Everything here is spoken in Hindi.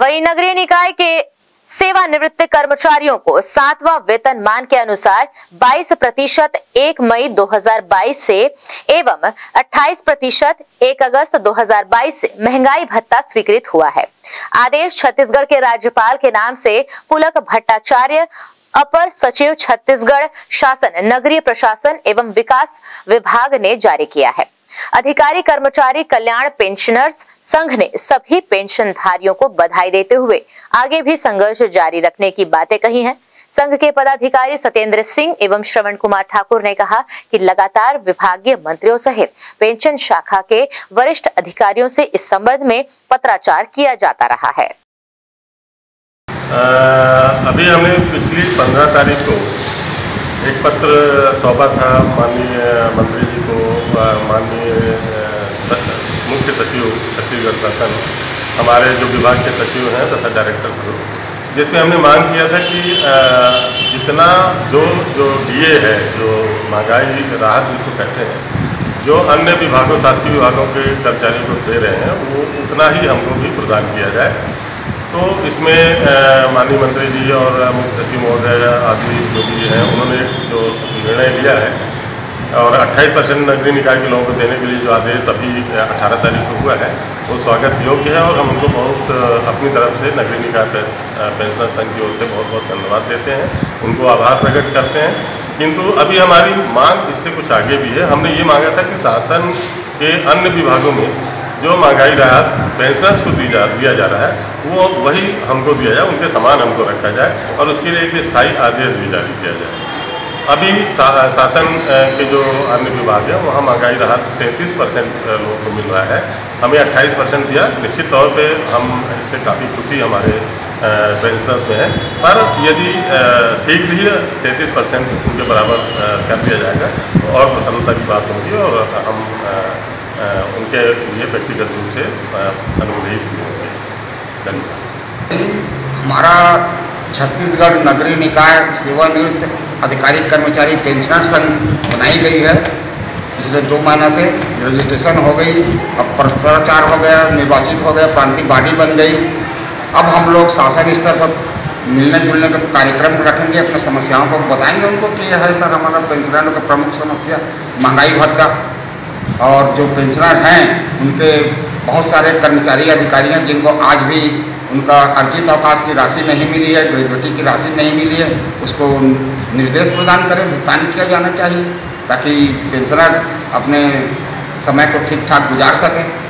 वहीं नगरीय निकाय के सेवानिवृत्त कर्मचारियों को 7वां वेतनमान के अनुसार 22% 1 मई 2022 से एवं 28% 1 अगस्त 2022 से महंगाई भत्ता स्वीकृत हुआ है। आदेश छत्तीसगढ़ के राज्यपाल के नाम से पुलक भट्टाचार्य, अपर सचिव छत्तीसगढ़ शासन, नगरीय प्रशासन एवं विकास विभाग ने जारी किया है। अधिकारी कर्मचारी कल्याण पेंशनर्स संघ ने सभी पेंशनधारियों को बधाई देते हुए आगे भी संघर्ष जारी रखने की बातें कही हैं। संघ के पदाधिकारी सत्येंद्र सिंह एवं श्रवण कुमार ठाकुर ने कहा कि लगातार विभागीय मंत्रियों सहित पेंशन शाखा के वरिष्ठ अधिकारियों से इस संबंध में पत्राचार किया जाता रहा है। अभी हमने पिछली 15 तारीख को एक पत्र सौंपा था माननीय मंत्री जी को, माननीय मुख्य सचिव छत्तीसगढ़ शासन, हमारे जो विभाग के सचिव हैं तथा डायरेक्टर्स को, जिसमें हमने मांग किया था कि जितना जो डीए है, जो महंगाई राहत जिसको कहते हैं, जो अन्य विभागों, शासकीय विभागों के कर्मचारियों को दे रहे हैं, वो उतना ही हमको भी प्रदान किया जाए। तो इसमें माननीय मंत्री जी और मुख्य सचिव महोदय आदि जो भी हैं, उन्होंने जो निर्णय लिया है और 28% नगरीय निकाय के लोगों को देने के लिए जो आदेश अभी 18 तारीख को हुआ है, वो स्वागत योग्य है और हम उनको बहुत अपनी तरफ से नगरीय निकाय पेंशनर संघ की ओर से बहुत बहुत धन्यवाद देते हैं, उनको आभार प्रकट करते हैं। किंतु अभी हमारी मांग इससे कुछ आगे भी है। हमने ये मांगा था कि शासन के अन्य विभागों में जो महंगाई राहत पेंशनर्स को दिया जा रहा है, वो वही हमको दिया जाए, उनके समान हमको रखा जाए और उसके लिए एक स्थायी आदेश भी जारी किया जाए। अभी शासन के जो अन्य विभाग हैं, वहाँ महंगाई राहत 33% लोगों को मिल रहा है, हमें 28% दिया। निश्चित तौर पे हम इससे काफ़ी खुशी हमारे पेंशनर्स में है, पर यदि शीघ्र ही 33% उनके बराबर कर दिया जाएगा तो और प्रसन्नता की बात होगी और हम उनके लिए व्यक्तिगत रूप से अनुग्रहित भी होंगे। धन्यवाद। हमारा छत्तीसगढ़ नगरीय निकाय सेवानिवृत्त अधिकारी कर्मचारी पेंशनर संघ बनाई गई है। पिछले 2 महीना से रजिस्ट्रेशन हो गई, अब भ्रष्टाचार हो गया, निर्वाचित हो गया, प्रांतीय बॉडी बन गई। अब हम लोग शासन स्तर पर मिलने जुलने का कार्यक्रम रखेंगे, अपनी समस्याओं को बताएंगे उनको कि यह है सर हमारा पेंशनरों का प्रमुख समस्या महंगाई भत्ता, और जो पेंशनर हैं उनके बहुत सारे कर्मचारी अधिकारी हैं जिनको आज भी उनका अर्जित अवकाश की राशि नहीं मिली है, ग्रेजुएटी की राशि नहीं मिली है, उसको निर्देश प्रदान करें, भुगतान किया जाना चाहिए ताकि पेंशनर अपने समय को ठीक ठाक गुजार सकें।